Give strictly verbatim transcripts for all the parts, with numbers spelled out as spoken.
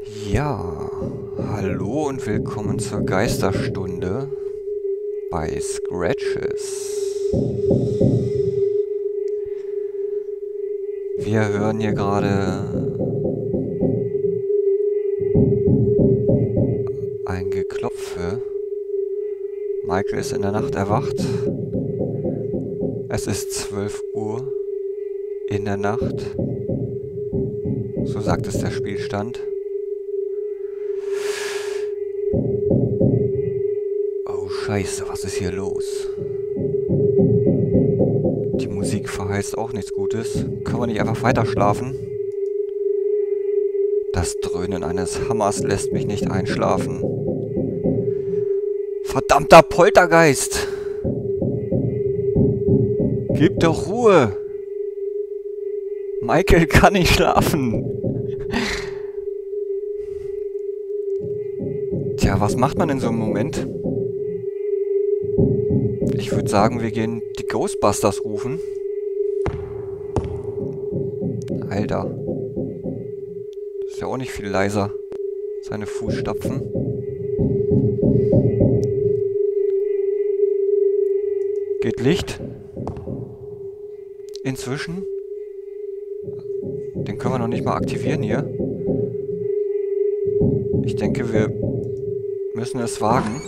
Ja, hallo und willkommen zur Geisterstunde bei Scratches. Wir hören hier gerade ein Geklopfe. Michael ist in der Nacht erwacht. Es ist zwölf Uhr in der Nacht. So sagt es der Spielstand. Oh Scheiße, was ist hier los? Die Musik verheißt auch nichts Gutes. Können wir nicht einfach weiter schlafen? Das Dröhnen eines Hammers lässt mich nicht einschlafen. Verdammter Poltergeist! Gib doch Ruhe! Michael kann nicht schlafen! Tja, was macht man in so einem Moment? Ich würde sagen, wir gehen die Ghostbusters rufen. Alter. Das ist ja auch nicht viel leiser. Seine Fußstapfen. Geht Licht? Inzwischen? Den können wir noch nicht mal aktivieren hier. Ich denke, wir müssen es wagen.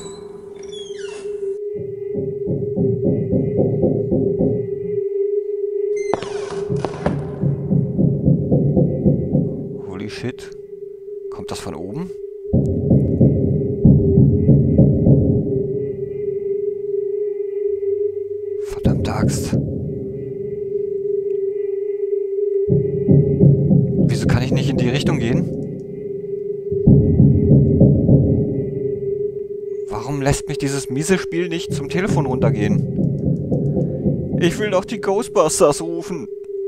Holy shit. Kommt das von oben? Verdammte Axt. Wieso kann ich nicht in die Richtung gehen? Warum lässt mich dieses miese Spiel nicht zum Telefon runtergehen? Ich will doch die Ghostbusters rufen.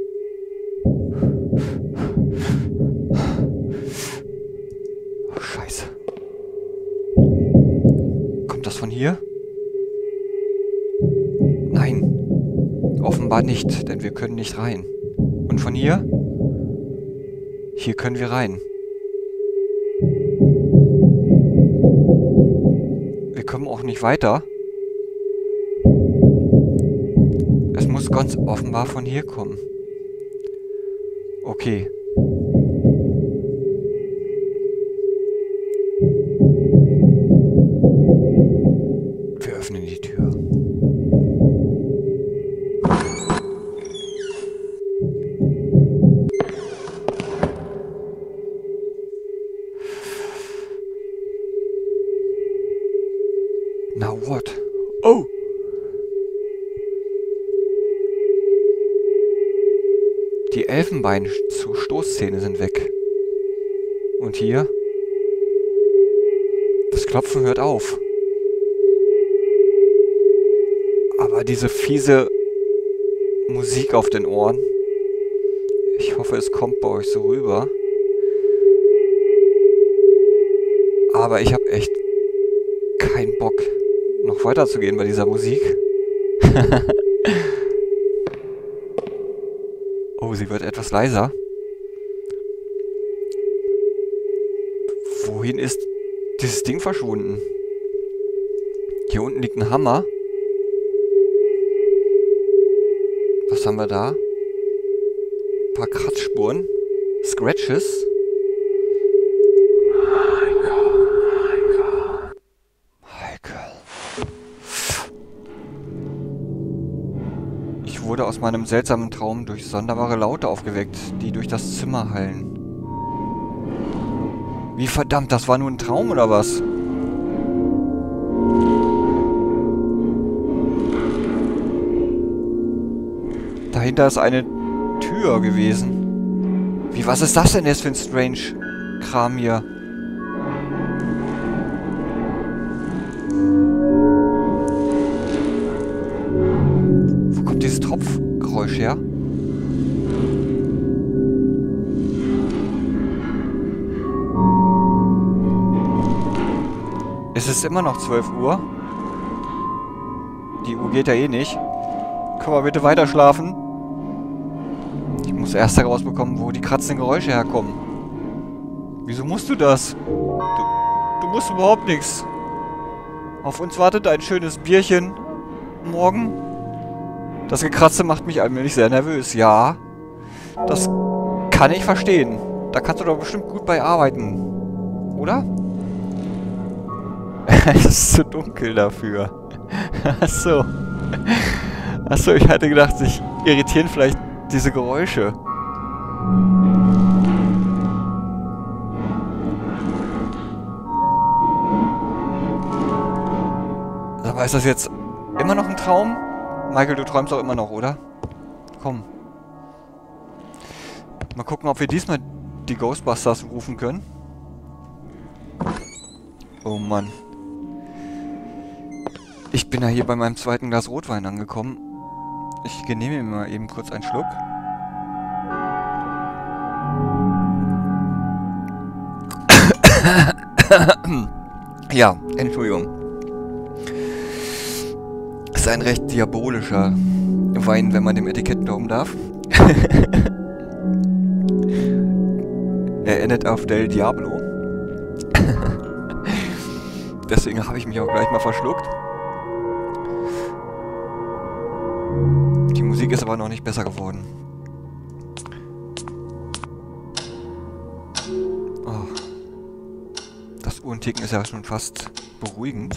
Oh, Scheiße. Kommt das von hier? Nein. Offenbar nicht, denn wir können nicht rein. Und von hier? Hier können wir rein. Wir kommen auch nicht weiter. Es muss ganz offenbar von hier kommen. Okay. Wir öffnen die Tür. Now what? Oh! Die Elfenbein-Stoßzähne sind weg. Und hier? Das Klopfen hört auf. Aber diese fiese Musik auf den Ohren. Ich hoffe, es kommt bei euch so rüber. Aber ich habe echt keinen Bock, noch weiterzugehen bei dieser Musik. Oh, sie wird etwas leiser. Wohin ist dieses Ding verschwunden? Hier unten liegt ein Hammer. Was haben wir da? Ein paar Kratzspuren. Scratches. Ich wurde aus meinem seltsamen Traum durch sonderbare Laute aufgeweckt, die durch das Zimmer hallen. Wie verdammt, das war nur ein Traum oder was? Dahinter ist eine Tür gewesen. Wie, was ist das denn jetzt für ein strange Kram hier? Wo kommt dieses Tropfgeräusch her? Es ist immer noch zwölf Uhr. Die Uhr geht ja eh nicht. Können wir bitte weiter schlafen? Ich muss erst herausbekommen, wo die kratzenden Geräusche herkommen. Wieso musst du das? Du, du musst überhaupt nichts. Auf uns wartet ein schönes Bierchen morgen. Das Gekratze macht mich allmählich sehr nervös. Ja, das kann ich verstehen. Da kannst du doch bestimmt gut bei arbeiten. Oder? Es ist zu dunkel dafür. Achso. Achso, ich hatte gedacht, sich irritieren vielleicht diese Geräusche. Aber ist das jetzt immer noch ein Traum? Michael, du träumst auch immer noch, oder? Komm. Mal gucken, ob wir diesmal die Ghostbusters rufen können. Oh Mann. Ich bin ja hier bei meinem zweiten Glas Rotwein angekommen. Ich genehmige mir mal eben kurz einen Schluck. Ja, Entschuldigung. Ist ein recht diabolischer Wein, wenn man dem Etikett glauben darf. Er endet auf Del Diablo. Deswegen habe ich mich auch gleich mal verschluckt. Die Musik ist aber noch nicht besser geworden. Oh. Das Uhrenticken ist ja schon fast beruhigend.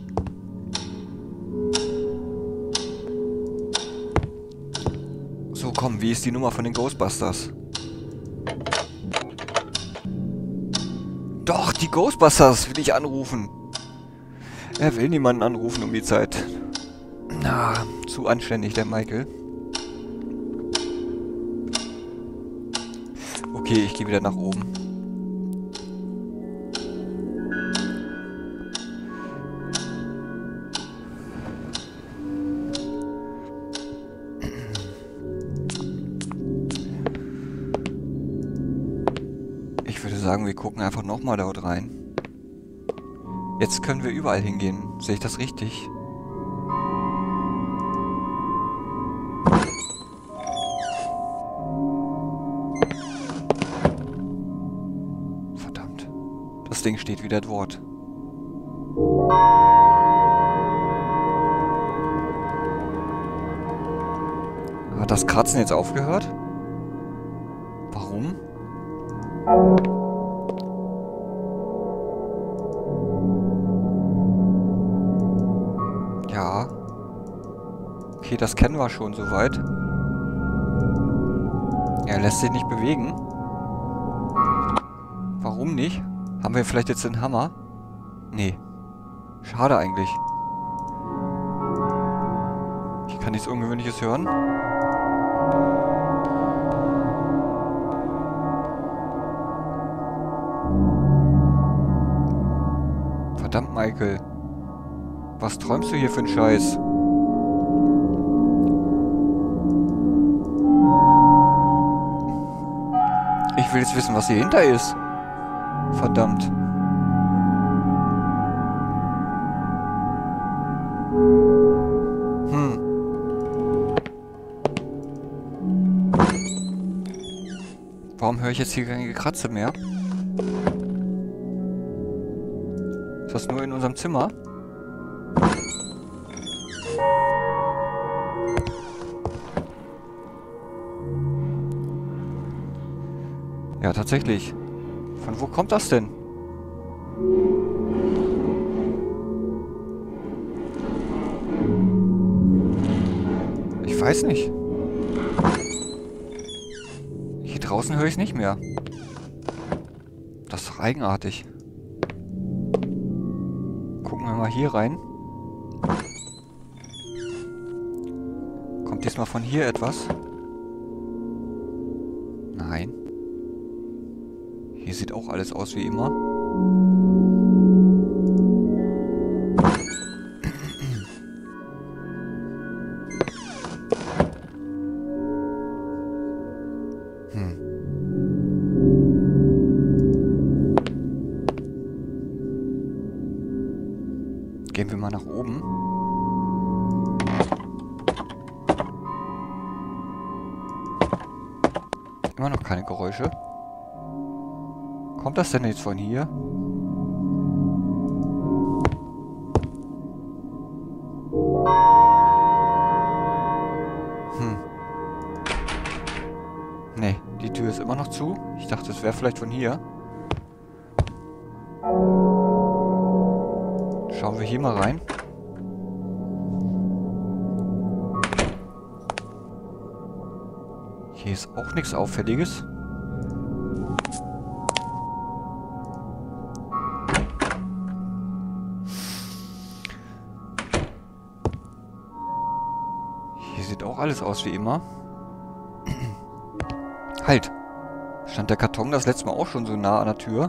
So, komm, wie ist die Nummer von den Ghostbusters? Doch, die Ghostbusters will ich anrufen. Er will niemanden anrufen um die Zeit. Na, zu anständig, der Michael. Okay, ich gehe wieder nach oben. Ich würde sagen, wir gucken einfach nochmal dort rein. Jetzt können wir überall hingehen. Sehe ich das richtig? Verdammt. Das Ding steht wieder dort. Hat das Kratzen jetzt aufgehört? Warum? Ja. Okay, das kennen wir schon soweit. Er lässt sich nicht bewegen. Warum nicht? Haben wir vielleicht jetzt den Hammer? Nee. Schade eigentlich. Ich kann nichts Ungewöhnliches hören. Verdammt, Michael. Was träumst du hier für einen Scheiß? Ich will jetzt wissen, was hier hinter ist. Verdammt. Hm. Warum höre ich jetzt hier keine Gekratze mehr? Ist das nur in unserem Zimmer? Ja, tatsächlich. Von wo kommt das denn? Ich weiß nicht. Hier draußen höre ich es nicht mehr. Das ist eigenartig. Gucken wir mal hier rein. Kommt diesmal von hier etwas? Nein. Hier sieht auch alles aus wie immer. Hm. Gehen wir mal nach oben. Immer noch keine Geräusche. Kommt das denn jetzt von hier? Hm. Nee, die Tür ist immer noch zu. Ich dachte, es wäre vielleicht von hier. Schauen wir hier mal rein. Hier ist auch nichts Auffälliges. Hier sieht auch alles aus wie immer. Halt! Stand der Karton das letzte Mal auch schon so nah an der Tür?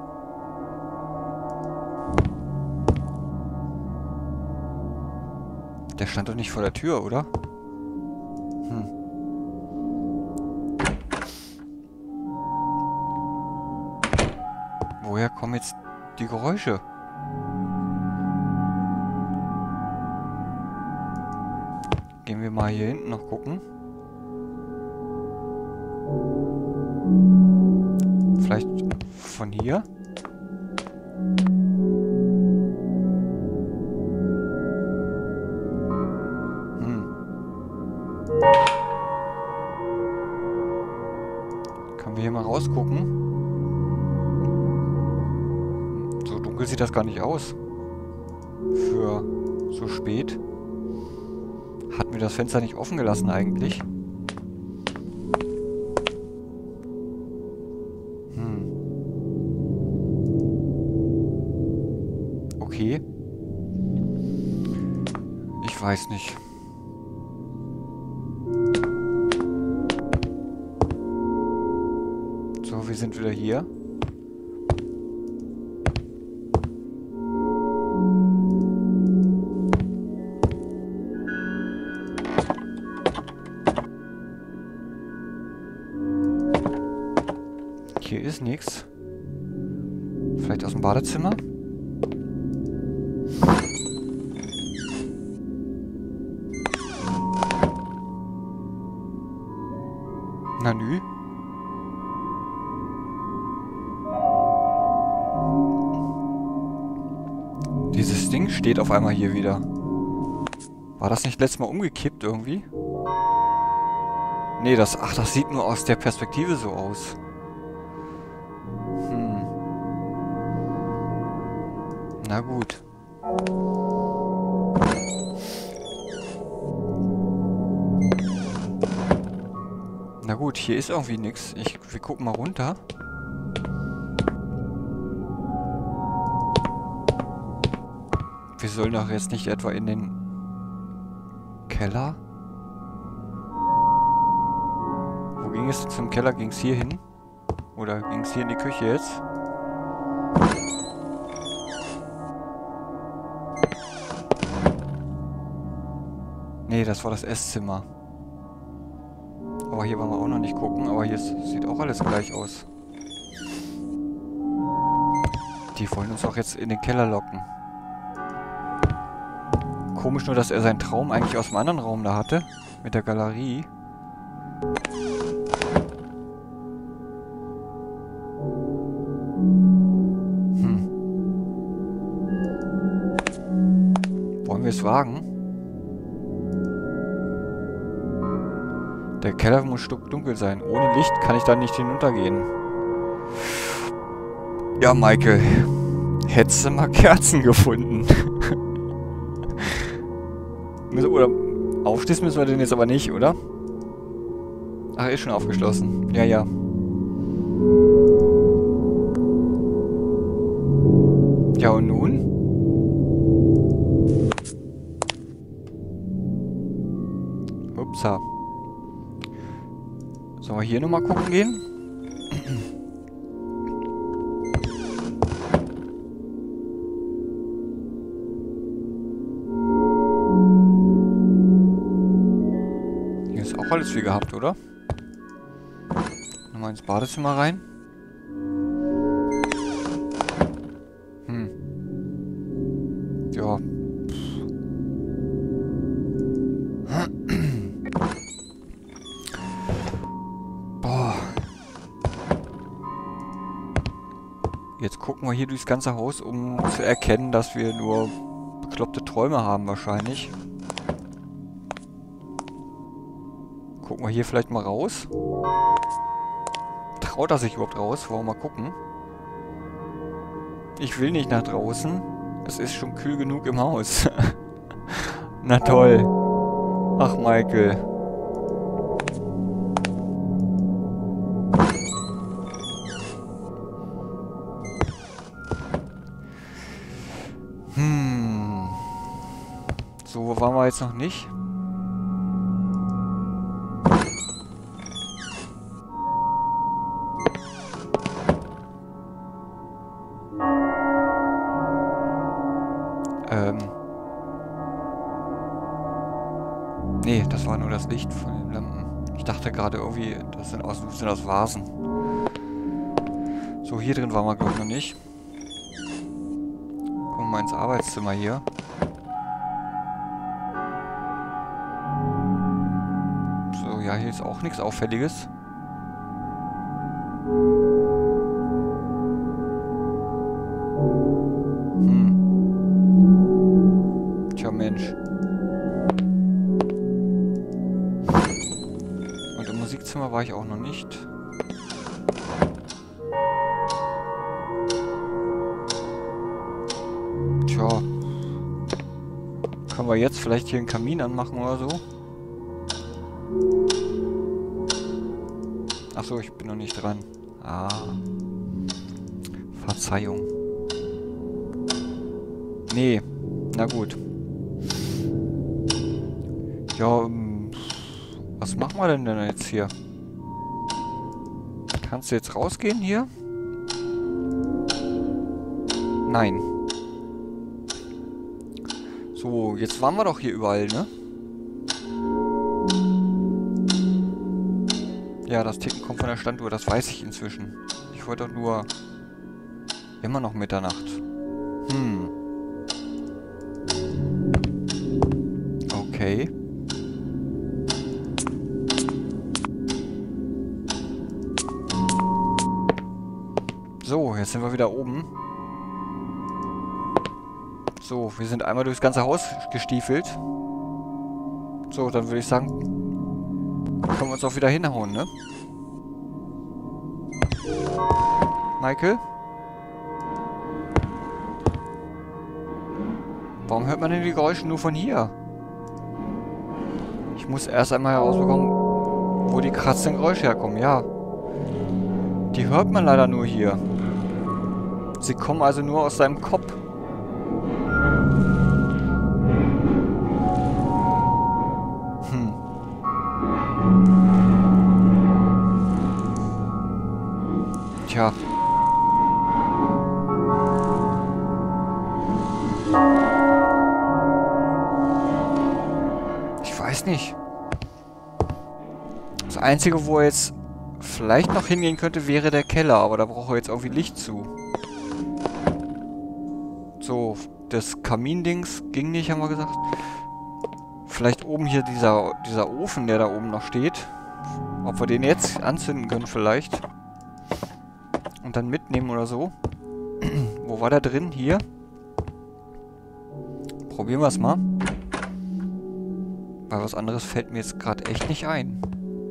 Der stand doch nicht vor der Tür, oder? Hm. Woher kommen jetzt die Geräusche? Gehen wir mal hier hinten noch gucken. Vielleicht von hier? Hm. Können wir hier mal rausgucken? So dunkel sieht das gar nicht aus. Für so spät. Hatten wir das Fenster nicht offen gelassen eigentlich? Hm. Okay. Ich weiß nicht. So, wir sind wieder hier. Hier ist nichts. Vielleicht aus dem Badezimmer? Na nü. Dieses Ding steht auf einmal hier wieder. War das nicht letztes Mal umgekippt irgendwie? Nee, das... Ach, das sieht nur aus der Perspektive so aus. Hm. Na gut. Na gut, hier ist irgendwie nichts. Ich, wir gucken mal runter. Wir sollen doch jetzt nicht etwa in den Keller? Wo ging es zum Keller? Ging es hier hin? Oder ging es hier in die Küche jetzt? Nee, das war das Esszimmer. Aber hier wollen wir auch noch nicht gucken. Aber hier ist, sieht auch alles gleich aus. Die wollen uns auch jetzt in den Keller locken. Komisch nur, dass er seinen Traum eigentlich aus dem anderen Raum da hatte. Mit der Galerie. Hm. Wollen wir es wagen? Der Keller muss stockdunkel sein. Ohne Licht kann ich da nicht hinuntergehen. Ja, Michael. Hättest du mal Kerzen gefunden? Oder aufschließen müssen wir den jetzt aber nicht, oder? Ach, ist schon aufgeschlossen. Ja, ja. Ja, und nun? Upsa. Sollen wir hier nochmal gucken gehen? Hier ist auch alles wie gehabt, oder? Nochmal ins Badezimmer rein. Hm. Ja. Jetzt gucken wir hier durchs ganze Haus, um zu erkennen, dass wir nur bekloppte Träume haben wahrscheinlich. Gucken wir hier vielleicht mal raus. Traut er sich überhaupt raus? Wollen wir mal gucken. Ich will nicht nach draußen. Es ist schon kühl genug im Haus. Na toll. Ach, Michael. Hm. So, wo waren wir jetzt noch nicht? Ähm. Nee, das war nur das Licht von den Lampen. Ich dachte gerade irgendwie, das sind aus, das sind aus Vasen. So, hier drin waren wir, glaube ich, noch nicht. Gucken wir mal ins Arbeitszimmer hier. So, ja, hier ist auch nichts Auffälliges. Hm. Tja, Mensch. Und im Musikzimmer war ich auch noch nicht. Tja. Können wir jetzt vielleicht hier einen Kamin anmachen oder so? Achso, ich bin noch nicht dran. Ah. Verzeihung. Nee. Na gut. Ja, ähm, was machen wir denn denn jetzt hier? Kannst du jetzt rausgehen hier? Nein. So, jetzt waren wir doch hier überall, ne? Ja, das Ticken kommt von der Standuhr, das weiß ich inzwischen. Ich wollte doch nur... Immer noch Mitternacht. Hm. Okay. So, jetzt sind wir wieder oben. So, wir sind einmal durchs ganze Haus gestiefelt. So, dann würde ich sagen, können wir uns auch wieder hinhauen, ne? Michael? Warum hört man denn die Geräusche nur von hier? Ich muss erst einmal herausbekommen, wo die kratzenden Geräusche herkommen. Ja. Die hört man leider nur hier. Sie kommen also nur aus seinem Kopf. Hm. Tja. Ich weiß nicht. Das Einzige, wo er jetzt vielleicht noch hingehen könnte, wäre der Keller. Aber da braucht er jetzt irgendwie Licht zu. So, das Kamindings ging nicht, haben wir gesagt. Vielleicht oben hier dieser, dieser Ofen, der da oben noch steht. Ob wir den jetzt anzünden können vielleicht. Und dann mitnehmen oder so. Wo war der drin? Hier. Probieren wir es mal. Weil was anderes fällt mir jetzt gerade echt nicht ein.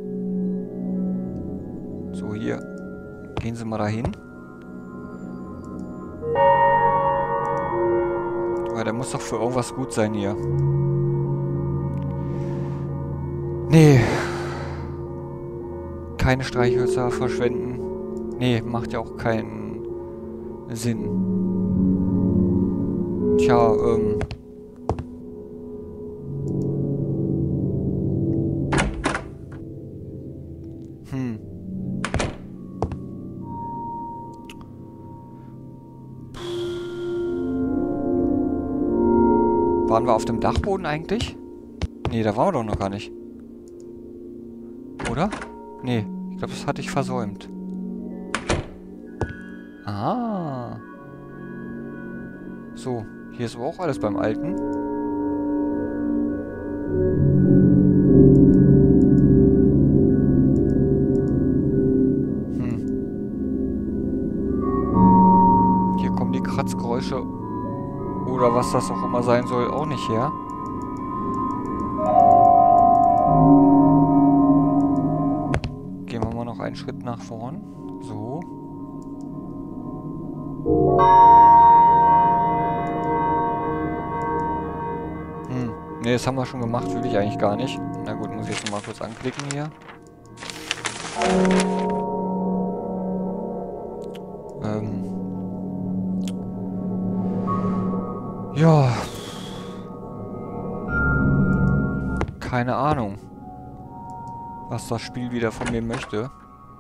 So, hier. Gehen Sie mal dahin. Weil der muss doch für irgendwas gut sein hier. Nee. Keine Streichhölzer verschwenden. Nee, macht ja auch keinen Sinn. Tja, ähm... Hm. Waren wir auf dem Dachboden eigentlich? Nee, da waren wir doch noch gar nicht. Oder? Nee, ich glaube, das hatte ich versäumt. Ah. So, hier ist aber auch alles beim Alten. Hm. Kratzgeräusche oder was das auch immer sein soll, auch nicht her. Gehen wir mal noch einen Schritt nach vorn. So. Hm. Ne, das haben wir schon gemacht, will ich eigentlich gar nicht. Na gut, muss ich jetzt noch mal kurz anklicken hier. Ähm. Ja. Keine Ahnung, was das Spiel wieder von mir möchte.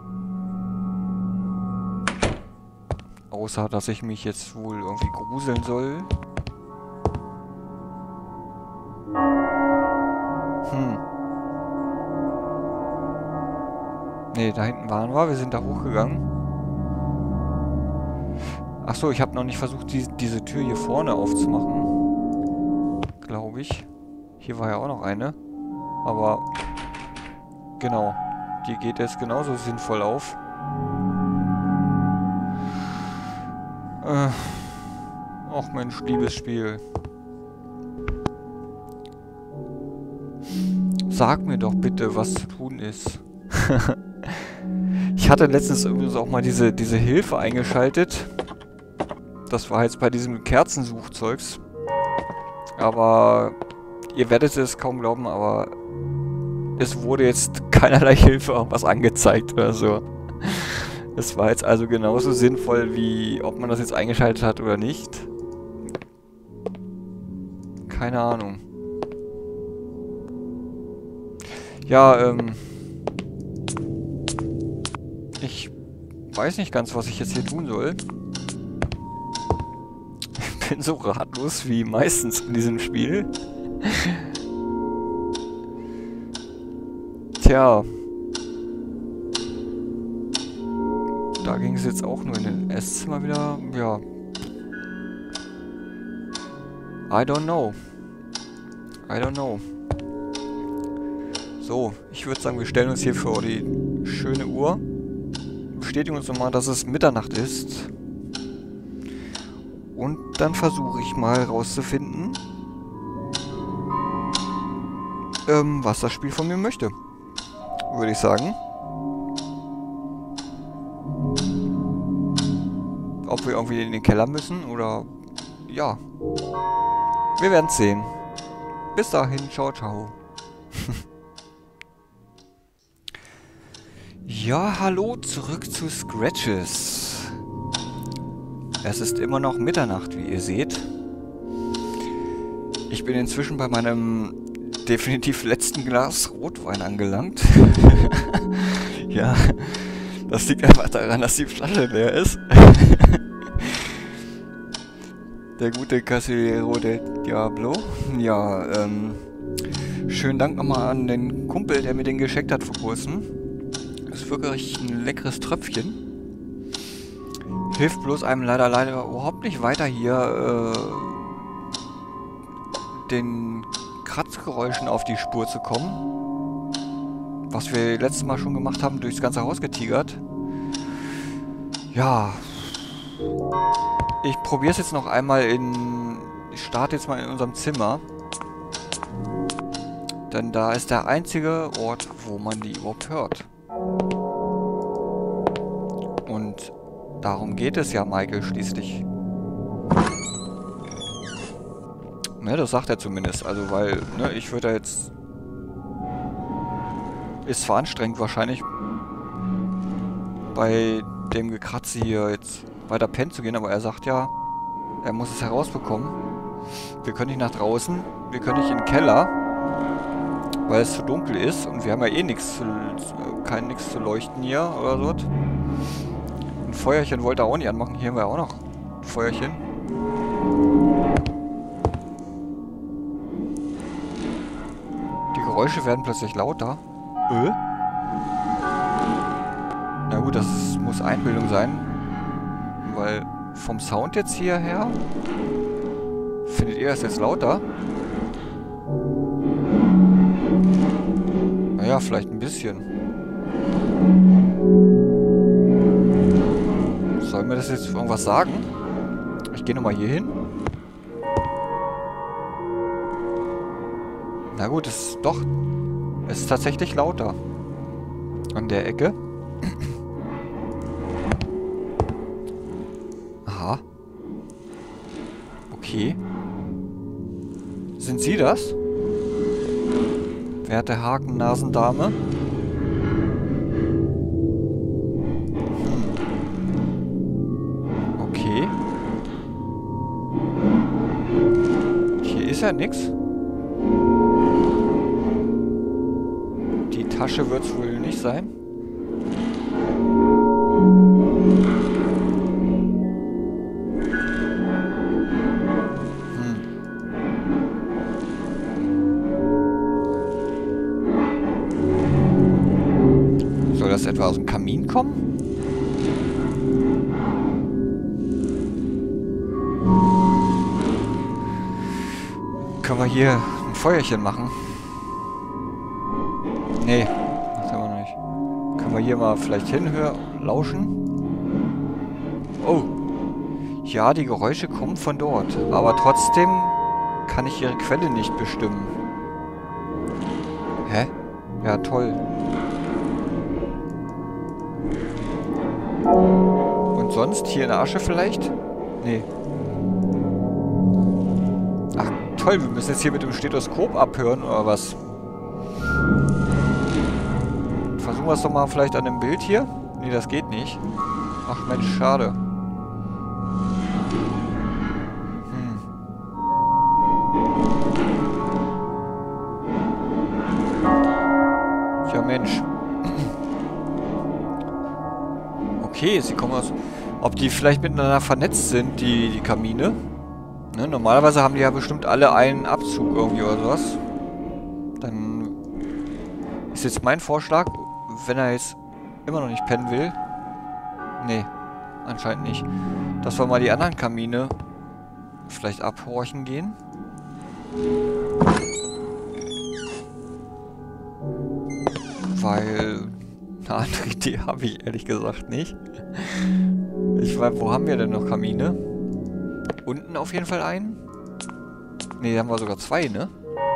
Außer, dass ich mich jetzt wohl irgendwie gruseln soll. Hm. Ne, da hinten waren wir. Wir sind da hochgegangen. Achso, ich habe noch nicht versucht, die, diese Tür hier vorne aufzumachen. Glaube ich. Hier war ja auch noch eine. Aber genau, die geht jetzt genauso sinnvoll auf. Äh, ach Mensch, liebes Spiel. Sag mir doch bitte, was zu tun ist. Ich hatte letztens übrigens auch mal diese, diese Hilfe eingeschaltet. Das war jetzt bei diesem Kerzensuchzeugs. Aber ihr werdet es kaum glauben, aber es wurde jetzt keinerlei Hilfe irgendwas angezeigt oder so. Es war jetzt also genauso sinnvoll, wie ob man das jetzt eingeschaltet hat oder nicht. Keine Ahnung. Ja, ähm... ich weiß nicht ganz, was ich jetzt hier tun soll. Ich bin so ratlos wie meistens in diesem Spiel. Tja. Da ging es jetzt auch nur in den Esszimmer wieder. Ja. I don't know. I don't know. So, ich würde sagen, wir stellen uns hier vor die schöne Uhr. Bestätigen uns nochmal, dass es Mitternacht ist. Und dann versuche ich mal rauszufinden, ähm, was das Spiel von mir möchte. Würde ich sagen. Ob wir irgendwie in den Keller müssen oder... ja. Wir werden es sehen. Bis dahin, ciao, ciao. Ja, hallo, zurück zu Scratches. Es ist immer noch Mitternacht, wie ihr seht. Ich bin inzwischen bei meinem definitiv letzten Glas Rotwein angelangt. Ja, das liegt einfach daran, dass die Flasche leer ist. Der gute Casillero del Diablo. Ja, ähm... schönen Dank nochmal an den Kumpel, der mir den geschenkt hat vor kurzem. Ist wirklich ein leckeres Tröpfchen. Hilft bloß einem leider leider überhaupt nicht weiter hier äh, den Kratzgeräuschen auf die Spur zu kommen. Was wir letztes Mal schon gemacht haben, durchs ganze Haus getigert. Ja. Ich probiere es jetzt noch einmal in... Ich starte jetzt mal in unserem Zimmer. Denn da ist der einzige Ort, wo man die überhaupt hört. Und darum geht es ja, Michael, schließlich. Ne, das sagt er zumindest. Also, weil, ne, ich würde jetzt... Ist zwar anstrengend wahrscheinlich, bei dem Gekratze hier jetzt weiter pennen zu gehen, aber er sagt ja, er muss es herausbekommen. Wir können nicht nach draußen, wir können nicht in den Keller, weil es zu dunkel ist und wir haben ja eh nichts zu, kein nichts zu leuchten hier oder so. Ein Feuerchen wollte er auch nicht anmachen. Hier haben wir auch noch ein Feuerchen. Die Geräusche werden plötzlich lauter. Äh? Na gut, das muss Einbildung sein. Weil vom Sound jetzt hierher... Findet ihr das jetzt lauter? Naja, vielleicht ein bisschen. Soll mir das jetzt irgendwas sagen? Ich gehe nochmal hier hin. Na gut, es ist doch... Es ist tatsächlich lauter. An der Ecke. Aha. Okay. Sind Sie das? Werte Hakennasendame? Hm. Okay. Hier ist ja nichts. Die Tasche wird es wohl nicht sein. Soll das etwa aus dem Kamin kommen? Können wir hier ein Feuerchen machen? Nee, das haben wir noch nicht. Können wir hier mal vielleicht hinhören, lauschen? Oh. Ja, die Geräusche kommen von dort. Aber trotzdem kann ich ihre Quelle nicht bestimmen. Hä? Ja, toll. Und sonst? Hier in der Asche vielleicht? Nee. Ach, toll. Wir müssen jetzt hier mit dem Stethoskop abhören, oder was? Versuchen wir es doch mal vielleicht an dem Bild hier. Nee, das geht nicht. Ach Mensch, schade. Hm. Tja, Mensch. Okay, sie kommen aus... Ob die vielleicht miteinander vernetzt sind, die, die Kamine? Ne, normalerweise haben die ja bestimmt alle einen Abzug irgendwie oder sowas. Dann ist jetzt mein Vorschlag, wenn er jetzt immer noch nicht pennen will. Nee, anscheinend nicht. Dass wir mal die anderen Kamine vielleicht abhorchen gehen. Weil... eine andere Idee habe ich ehrlich gesagt nicht. Ich weiß, wo haben wir denn noch Kamine? Unten auf jeden Fall einen. Ne, da haben wir sogar zwei, ne?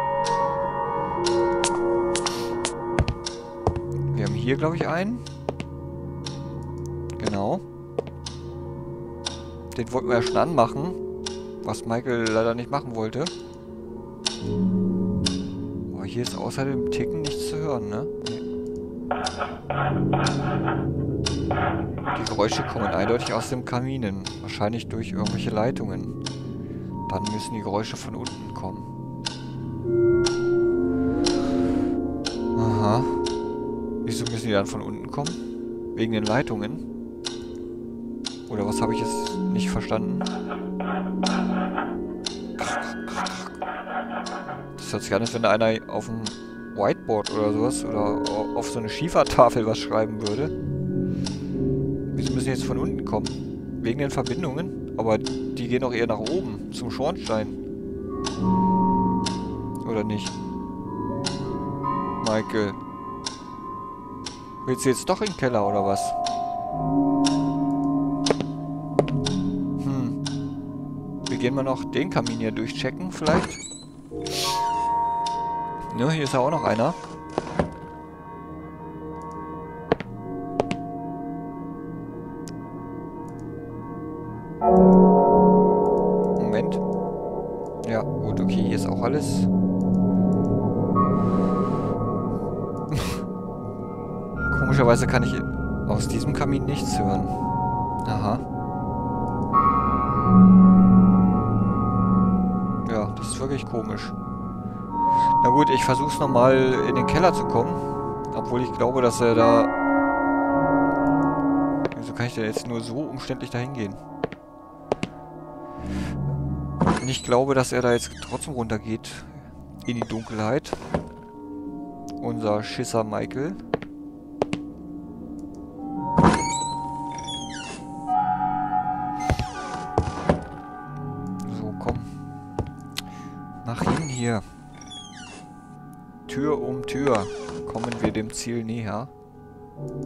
Wir haben hier, glaube ich, einen. Genau. Den wollten wir ja schon anmachen. Was Michael leider nicht machen wollte. Aber hier ist außer dem Ticken nichts zu hören, ne? Nee. Die Geräusche kommen eindeutig aus dem Kaminen. Wahrscheinlich durch irgendwelche Leitungen. Dann müssen die Geräusche von unten kommen. Aha. Wieso müssen die dann von unten kommen? Wegen den Leitungen? Oder was habe ich jetzt nicht verstanden? Das hört sich an, als wenn da einer auf dem Whiteboard oder sowas oder auf so eine Schiefertafel was schreiben würde. Wieso müssen die jetzt von unten kommen? Wegen den Verbindungen? Aber die gehen doch eher nach oben, zum Schornstein. Oder nicht? Michael. Willst du jetzt doch in den Keller oder was? Hm. Wir gehen mal noch den Kamin hier durchchecken, vielleicht. Ne, hier ist ja auch noch einer. Moment. Ja, gut, okay, hier ist auch alles. Komischerweise kann ich aus diesem Kamin nichts hören. Aha. Ja, das ist wirklich komisch. Na gut, ich versuch's nochmal in den Keller zu kommen. Obwohl ich glaube, dass er da... Wieso kann ich denn jetzt nur so umständlich dahin gehen? Und ich glaube, dass er da jetzt trotzdem runtergeht. In die Dunkelheit. Unser Schisser Michael. So, komm. Nach hinten hier. Tür um Tür kommen wir dem Ziel näher.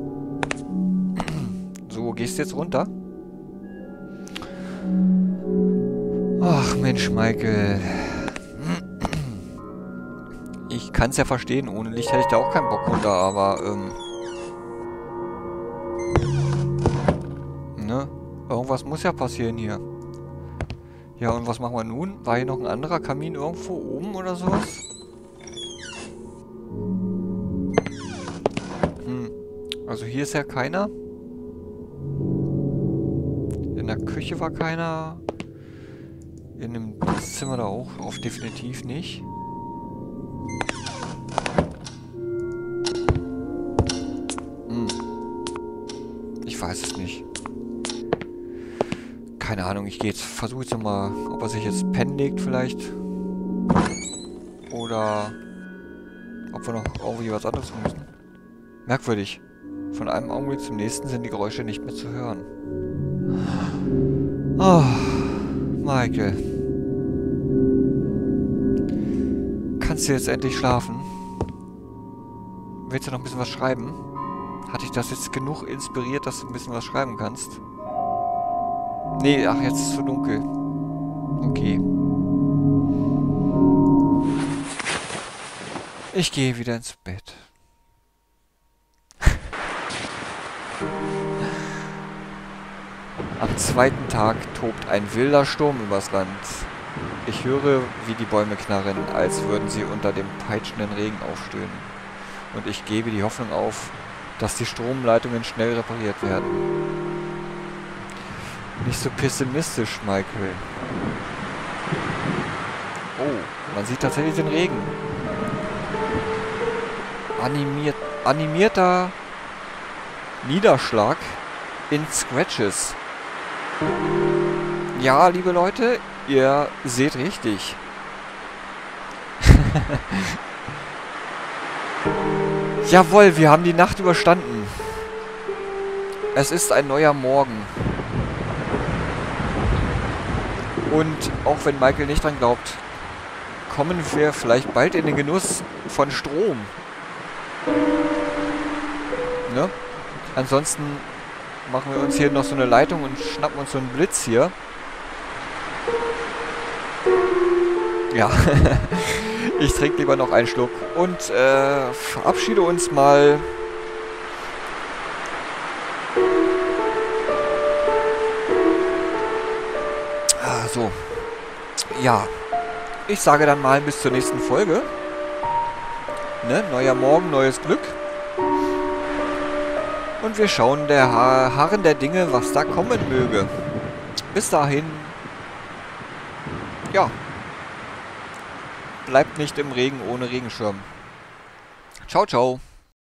So, gehst du jetzt runter? Ach Mensch, Michael. Ich kann es ja verstehen, ohne Licht hätte ich da auch keinen Bock runter, aber, ähm... ne? Irgendwas muss ja passieren hier. Ja, und was machen wir nun? War hier noch ein anderer Kamin irgendwo oben oder sowas? Hm. Also hier ist ja keiner. In der Küche war keiner. In dem Zimmer da auch. Auf definitiv nicht. Hm. Ich weiß es nicht. Keine Ahnung, ich gehe jetzt, versuche jetzt nochmal, ob er sich jetzt pennen legt vielleicht. Oder ob wir noch irgendwie was anderes müssen. Merkwürdig. Von einem Augenblick zum nächsten sind die Geräusche nicht mehr zu hören. Oh, Michael. Kannst du jetzt endlich schlafen? Willst du noch ein bisschen was schreiben? Hat dich das jetzt genug inspiriert, dass du ein bisschen was schreiben kannst? Nee, ach, jetzt ist es zu dunkel. Okay. Ich gehe wieder ins Bett. Am zweiten Tag tobt ein wilder Sturm übers Land. Ich höre, wie die Bäume knarren, als würden sie unter dem peitschenden Regen aufstöhnen. Und ich gebe die Hoffnung auf, dass die Stromleitungen schnell repariert werden. Nicht so pessimistisch, Michael. Oh, man sieht tatsächlich den Regen. Animiert, animierter Niederschlag in Scratches. Ja, liebe Leute, ihr seht richtig. Jawohl, wir haben die Nacht überstanden. Es ist ein neuer Morgen. Und auch wenn Michael nicht dran glaubt, kommen wir vielleicht bald in den Genuss von Strom. Ne? Ansonsten machen wir uns hier noch so eine Leitung und schnappen uns so einen Blitz hier. Ja, ich trinke lieber noch einen Schluck und äh, verabschiede uns mal. Ah, so. Ja, ich sage dann mal bis zur nächsten Folge. Ne? Neuer Morgen, neues Glück. Und wir schauen der ha Harren der Dinge, was da kommen möge. Bis dahin. Ja. Bleibt nicht im Regen ohne Regenschirm. Ciao, ciao.